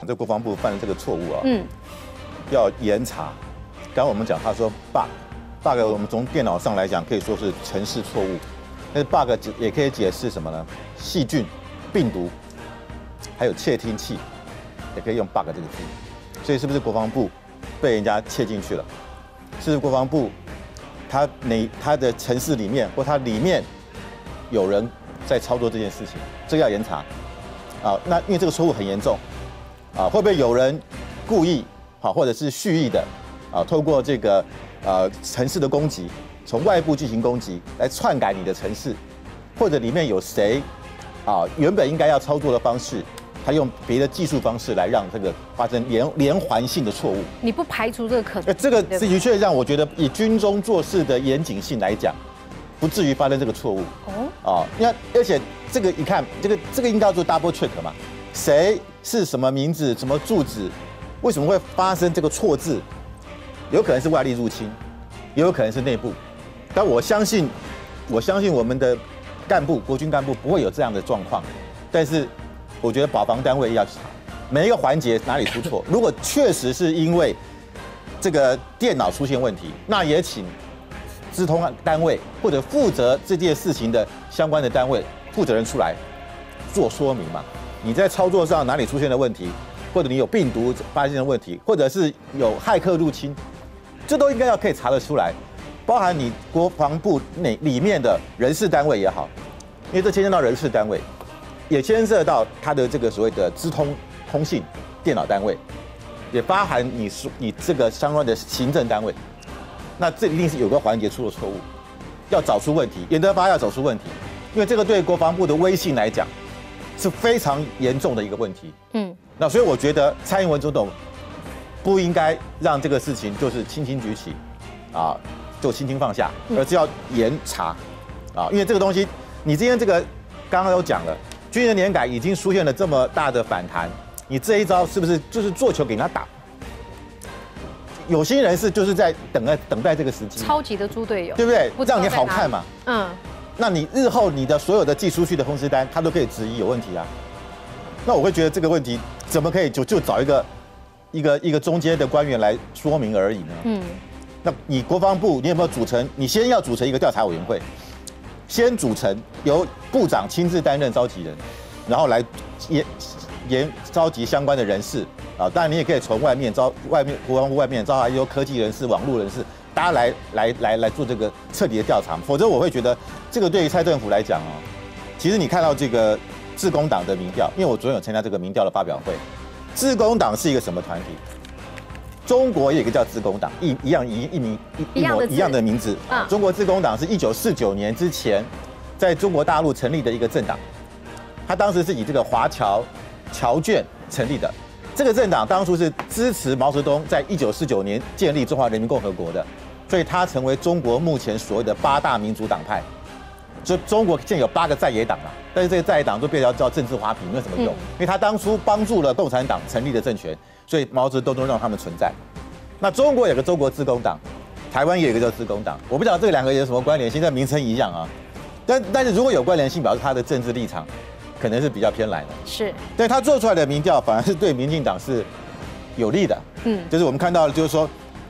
这国防部犯了这个错误啊，要严查。刚刚我们讲，他说 bug， 我们从电脑上来讲可以说是程式错误，但是 bug 也可以解释什么呢？细菌、病毒，还有窃听器，也可以用 bug 这个字。所以是不是国防部被人家窃进去了？是不是国防部他的程式里面或它里面有人在操作这件事情？这个要严查啊。那因为这个错误很严重啊，会不会有人故意好或者是蓄意的啊，透过这个程式的攻击，从外部进行攻击来篡改你的程式，或者里面有谁啊原本应该要操作的方式，他用别的技术方式来让这个发生连环性的错误。你不排除这个可能？这个的确让我觉得以军中做事的严谨性来讲，不至于发生这个错误。哦，而且这个一看，这个应该要做 double check 嘛，谁是什么名字、什么住址，为什么会发生这个错字？有可能是外力入侵，也有可能是内部。但我相信我们的干部、国军干部不会有这样的状况。但是我觉得保防单位要查每一个环节哪里出错。如果确实是因为这个电脑出现问题，那也请资通单位或者负责这件事情的相关的单位负责人出来做说明嘛。你在操作上哪里出现了问题，或者你有病毒发现的问题，或者是有骇客入侵，这都应该可以查得出来。包含你国防部里面的人事单位也好，因为这牵涉到人事单位，也牵涉到他的这个所谓的资通信电脑单位，也包含你这个相关的行政单位。那这一定是有个环节出了错误，要找出问题，严德发要找出问题，因为这个对国防部的威信来讲是非常严重的一个问题。那所以我觉得蔡英文总统不应该让这个事情就是轻轻举起，啊，就轻轻放下，而是要严查，啊，因为这个东西，你今天这个刚刚都讲了，军人年改已经出现了这么大的反弹，你这一招是不是就是做球给人家打？有心人士就是在等待这个时机，超级的猪队友，对不对？让你好看嘛。那你日后你的所有的寄出去的通知单，他都可以质疑有问题啊。那我会觉得这个问题怎么可以就找一个中间的官员来说明而已呢？那你国防部你有没有组成？你先要组成一个调查委员会，先组成由部长亲自担任召集人，然后来召集相关的人士啊。当然你也可以从国防部外面招来有科技人士、网络人士，大家来做这个彻底的调查。否则我会觉得这个对于蔡政府来讲哦，其实你看到这个志工党的民调，因为我昨天有参加这个民调的发表会，志工党是一个什么团体？中国有一个叫志工党，一样的名字。中国志工党是1949年之前在中国大陆成立的一个政党，他当时是以这个华侨眷成立的。这个政党当初是支持毛泽东在1949年建立中华人民共和国的，所以它成为中国目前所谓的8大民主党派。就中国现在有8个在野党嘛，但是这些在野党都被叫政治花瓶，没有什么用，因为他当初帮助了共产党成立的政权，所以毛泽东都让他们存在。那中国有个中国志工党，台湾也有一个叫志工党，我不知道这两个有什么关联性，但名称一样啊。但是如果有关联性，表示他的政治立场可能是比较偏蓝的。是，但他做出来的民调反而是对民进党是有利的。就是我们看到的，就是说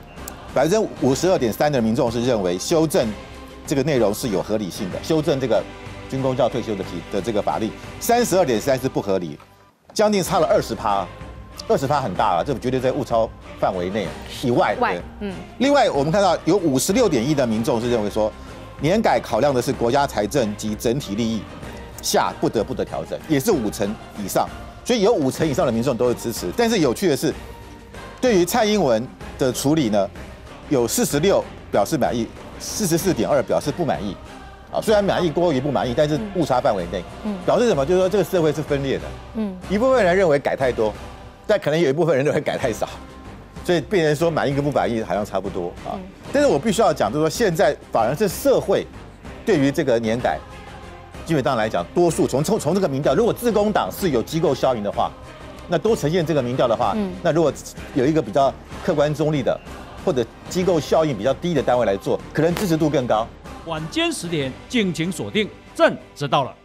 52.3%的民众是认为修正这个内容是有合理性的，修正这个军公教退休的这个法律，32.3%是不合理，将近差了20%，20%很大了，这绝对在误超范围内以外。另外我们看到有56.1%的民众是认为说，年改考量的是国家财政及整体利益下不得不的调整，也是50%以上，所以有50%以上的民众都是支持。但是有趣的是，对于蔡英文的处理呢，有46%表示满意，44.2%表示不满意。虽然满意多于不满意，但是误差范围内。表示什么？就是说这个社会是分裂的。一部分人认为改太多，但可能有一部分人认为改太少，所以变成说满意跟不满意好像差不多啊。但是我必须要讲，就是说现在反而是社会对于这个年改，基本上来讲，多数从这个民调，如果志工党是有机构效应的话，那都呈现这个民调的话，那如果有一个比较客观中立的，或者机构效应比较低的单位来做，可能支持度更高。 晚间10点，敬请锁定，朕知道了。